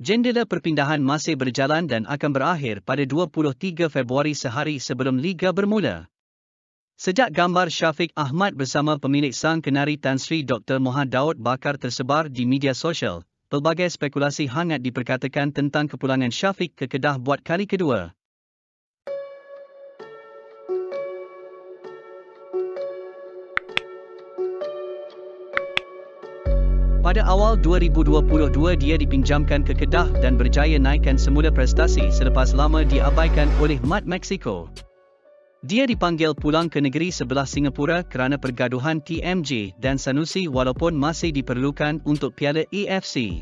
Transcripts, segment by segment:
Jendela perpindahan masih berjalan dan akan berakhir pada 23 Februari sehari sebelum Liga bermula. Sejak gambar Syafiq Ahmad bersama pemilik Sang Kenari Tan Sri Dr. Moha Daud Bakar tersebar di media sosial, pelbagai spekulasi hangat diperkatakan tentang kepulangan Syafiq ke Kedah buat kali kedua. Pada awal 2022 dia dipinjamkan ke Kedah dan berjaya naikkan semula prestasi selepas lama diabaikan oleh Mat Mexico. Dia dipanggil pulang ke negeri sebelah Singapura kerana pergaduhan TMJ dan Sanusi walaupun masih diperlukan untuk Piala AFC.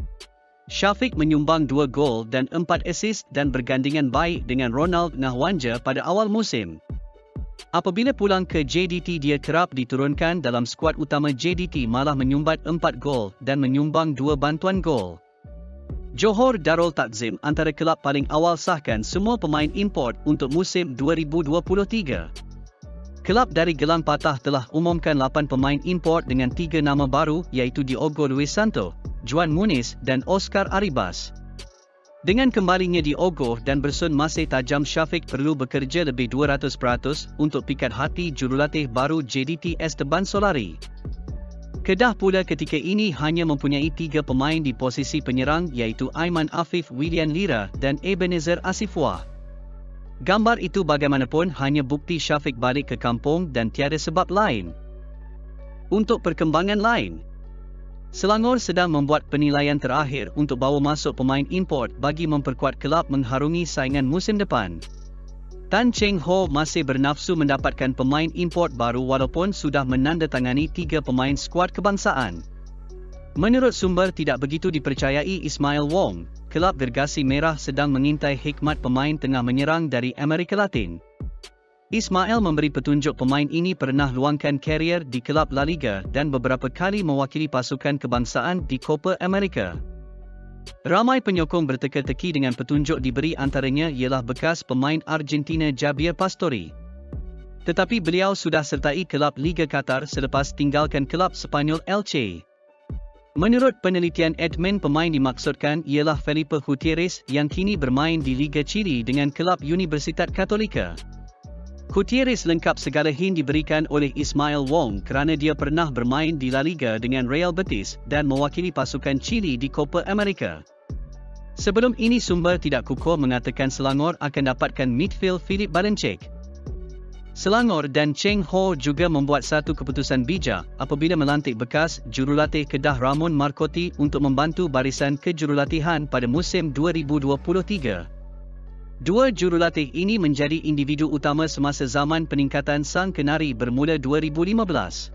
Syafiq menyumbang 2 gol dan 4 assist dan bergandingan baik dengan Ronald Nahwanja pada awal musim. Apabila pulang ke JDT, dia kerap diturunkan dalam skuad utama JDT, malah menyumbat 4 gol dan menyumbang 2 bantuan gol. Johor Darul Takzim antara kelab paling awal sahkan semua pemain import untuk musim 2023. Kelab dari Gelang Patah telah umumkan 8 pemain import dengan 3 nama baru iaitu Diogo Luis Santo, Juan Muniz dan Oscar Arribas. Dengan kembalinya Diogo dan bersun masih tajam, Syafiq perlu bekerja lebih 200% untuk pikat hati jurulatih baru JDT Esteban Solari. Kedah pula ketika ini hanya mempunyai 3 pemain di posisi penyerang iaitu Aiman Afif, William Lira dan Ebenezer Asifwah. Gambar itu bagaimanapun hanya bukti Syafiq balik ke kampung dan tiada sebab lain. Untuk perkembangan lain, Selangor sedang membuat penilaian terakhir untuk bawa masuk pemain import bagi memperkuat kelab mengharungi saingan musim depan. Tan Cheng Ho masih bernafsu mendapatkan pemain import baru walaupun sudah menandatangani 3 pemain skuad kebangsaan. Menurut sumber tidak begitu dipercayai Ismail Wong, kelab Gergasi Merah sedang mengintai hikmat pemain tengah menyerang dari Amerika Latin. Ismail memberi petunjuk pemain ini pernah luangkan karier di kelab La Liga dan beberapa kali mewakili pasukan kebangsaan di Copa America. Ramai penyokong berteka-teki dengan petunjuk diberi, antaranya ialah bekas pemain Argentina Javier Pastore. Tetapi beliau sudah sertai kelab Liga Qatar selepas tinggalkan kelab Sepanyol Elche. Menurut penelitian admin, pemain dimaksudkan ialah Felipe Gutierrez yang kini bermain di Liga Chile dengan kelab Universidad Katolika. Gutierrez lengkap segala hint diberikan oleh Ismail Wong kerana dia pernah bermain di La Liga dengan Real Betis dan mewakili pasukan Chile di Copa America. Sebelum ini sumber tidak kukuh mengatakan Selangor akan dapatkan midfield Philip Balencek. Selangor dan Cheng Ho juga membuat satu keputusan bijak apabila melantik bekas jurulatih Kedah Ramon Marcotti untuk membantu barisan kejurulatihan pada musim 2023. 2 jurulatih ini menjadi individu utama semasa zaman peningkatan Sang Kenari bermula 2015.